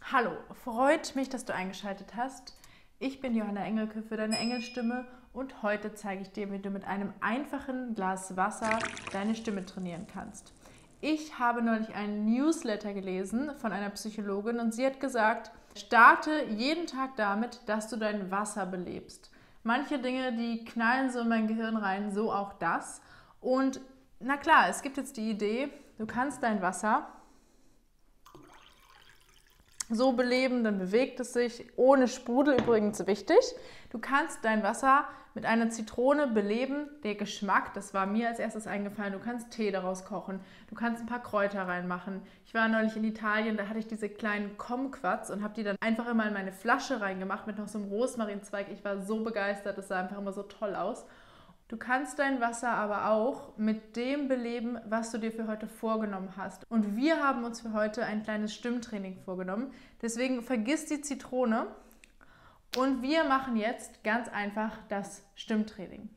Hallo, freut mich, dass du eingeschaltet hast. Ich bin Johanna Engelke für deine Engelstimme und heute zeige ich dir, wie du mit einem einfachen Glas Wasser deine Stimme trainieren kannst. Ich habe neulich einen Newsletter gelesen von einer Psychologin und sie hat gesagt, starte jeden Tag damit, dass du dein Wasser belebst. Manche Dinge, die knallen so in mein Gehirn rein, so auch das. Und na klar, es gibt jetzt die Idee, du kannst dein Wasser so beleben, dann bewegt es sich, ohne Sprudel übrigens wichtig. Du kannst dein Wasser mit einer Zitrone beleben, der Geschmack, das war mir als erstes eingefallen, du kannst Tee daraus kochen, du kannst ein paar Kräuter reinmachen. Ich war neulich in Italien, da hatte ich diese kleinen Kumquats und habe die dann einfach immer in meine Flasche reingemacht mit noch so einem Rosmarinzweig. Ich war so begeistert, das sah einfach immer so toll aus. Du kannst dein Wasser aber auch mit dem beleben, was du dir für heute vorgenommen hast. Und wir haben uns für heute ein kleines Stimmtraining vorgenommen. Deswegen vergiss die Zitrone und wir machen jetzt ganz einfach das Stimmtraining.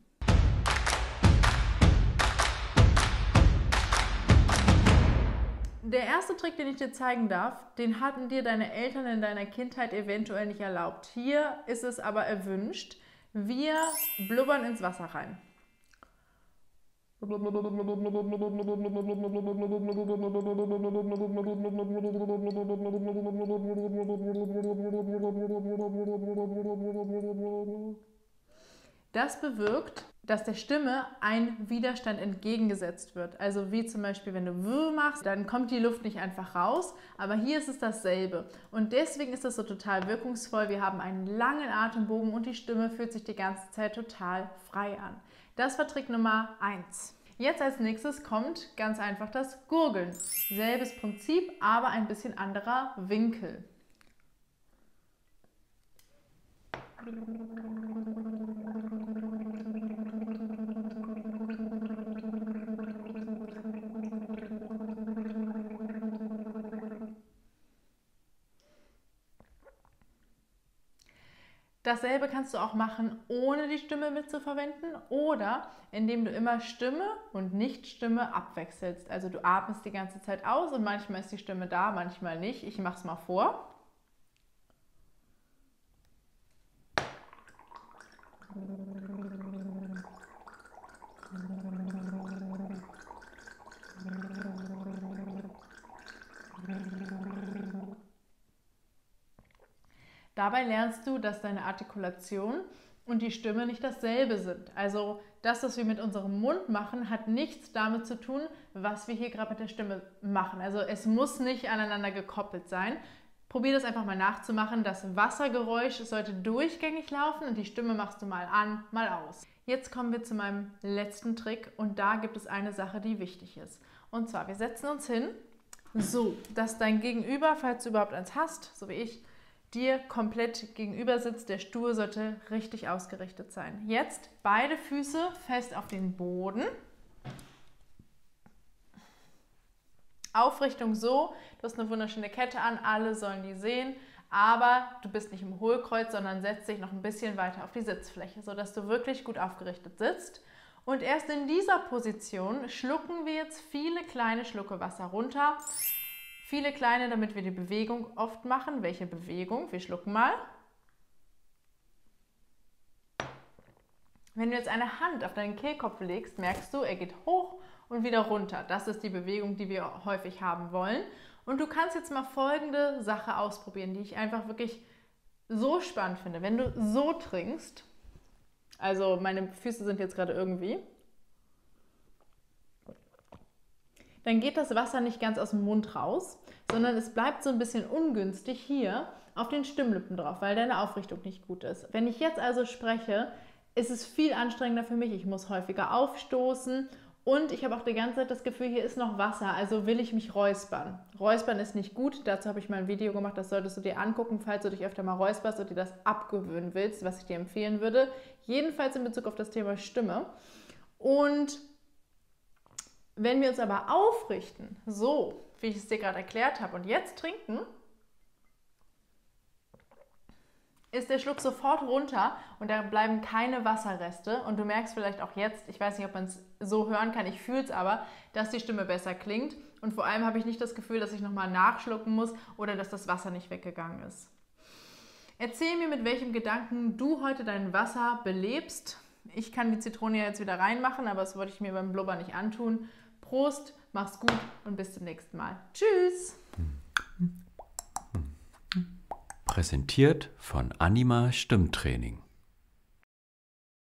Der erste Trick, den ich dir zeigen darf, den hatten dir deine Eltern in deiner Kindheit eventuell nicht erlaubt. Hier ist es aber erwünscht. Wir blubbern ins Wasser rein. Das bewirkt, dass der Stimme ein Widerstand entgegengesetzt wird. Also wie zum Beispiel, wenn du W machst, dann kommt die Luft nicht einfach raus, aber hier ist es dasselbe. Und deswegen ist das so total wirkungsvoll. Wir haben einen langen Atembogen und die Stimme fühlt sich die ganze Zeit total frei an. Das war Trick Nummer 1. Jetzt als nächstes kommt ganz einfach das Gurgeln. Selbes Prinzip, aber ein bisschen anderer Winkel. Dasselbe kannst du auch machen, ohne die Stimme mitzuverwenden oder indem du immer Stimme und Nichtstimme abwechselst. Also du atmest die ganze Zeit aus und manchmal ist die Stimme da, manchmal nicht. Ich mache es mal vor. Dabei lernst du, dass deine Artikulation und die Stimme nicht dasselbe sind. Also das, was wir mit unserem Mund machen, hat nichts damit zu tun, was wir hier gerade mit der Stimme machen. Also es muss nicht aneinander gekoppelt sein. Probier das einfach mal nachzumachen. Das Wassergeräusch sollte durchgängig laufen und die Stimme machst du mal an, mal aus. Jetzt kommen wir zu meinem letzten Trick und da gibt es eine Sache, die wichtig ist. Und zwar, wir setzen uns hin, so, dass dein Gegenüber, falls du überhaupt eins hast, so wie ich, dir komplett gegenüber sitzt. Der Stuhl sollte richtig ausgerichtet sein. Jetzt beide Füße fest auf den Boden. Aufrichtung so, du hast eine wunderschöne Kette an, alle sollen die sehen, aber du bist nicht im Hohlkreuz, sondern setzt dich noch ein bisschen weiter auf die Sitzfläche, sodass du wirklich gut aufgerichtet sitzt. Und erst in dieser Position schlucken wir jetzt viele kleine Schlucke Wasser runter. Viele kleine, damit wir die Bewegung oft machen. Welche Bewegung? Wir schlucken mal. Wenn du jetzt eine Hand auf deinen Kehlkopf legst, merkst du, er geht hoch und wieder runter. Das ist die Bewegung, die wir häufig haben wollen. Und du kannst jetzt mal folgende Sache ausprobieren, die ich einfach wirklich so spannend finde. Wenn du so trinkst, also meine Füße sind jetzt gerade irgendwie, dann geht das Wasser nicht ganz aus dem Mund raus, sondern es bleibt so ein bisschen ungünstig hier auf den Stimmlippen drauf, weil deine Aufrichtung nicht gut ist. Wenn ich jetzt also spreche, ist es viel anstrengender für mich. Ich muss häufiger aufstoßen und ich habe auch die ganze Zeit das Gefühl, hier ist noch Wasser, also will ich mich räuspern. Räuspern ist nicht gut, dazu habe ich mal ein Video gemacht, das solltest du dir angucken, falls du dich öfter mal räusperst und dir das abgewöhnen willst, was ich dir empfehlen würde. Jedenfalls in Bezug auf das Thema Stimme. Und wenn wir uns aber aufrichten, so wie ich es dir gerade erklärt habe, und jetzt trinken, ist der Schluck sofort runter und da bleiben keine Wasserreste. Und du merkst vielleicht auch jetzt, ich weiß nicht, ob man es so hören kann, ich fühle es aber, dass die Stimme besser klingt. Und vor allem habe ich nicht das Gefühl, dass ich nochmal nachschlucken muss oder dass das Wasser nicht weggegangen ist. Erzähl mir, mit welchem Gedanken du heute dein Wasser belebst. Ich kann die Zitrone jetzt wieder reinmachen, aber das wollte ich mir beim Blubber nicht antun. Prost, mach's gut und bis zum nächsten Mal. Tschüss! Präsentiert von Anima Stimmtraining.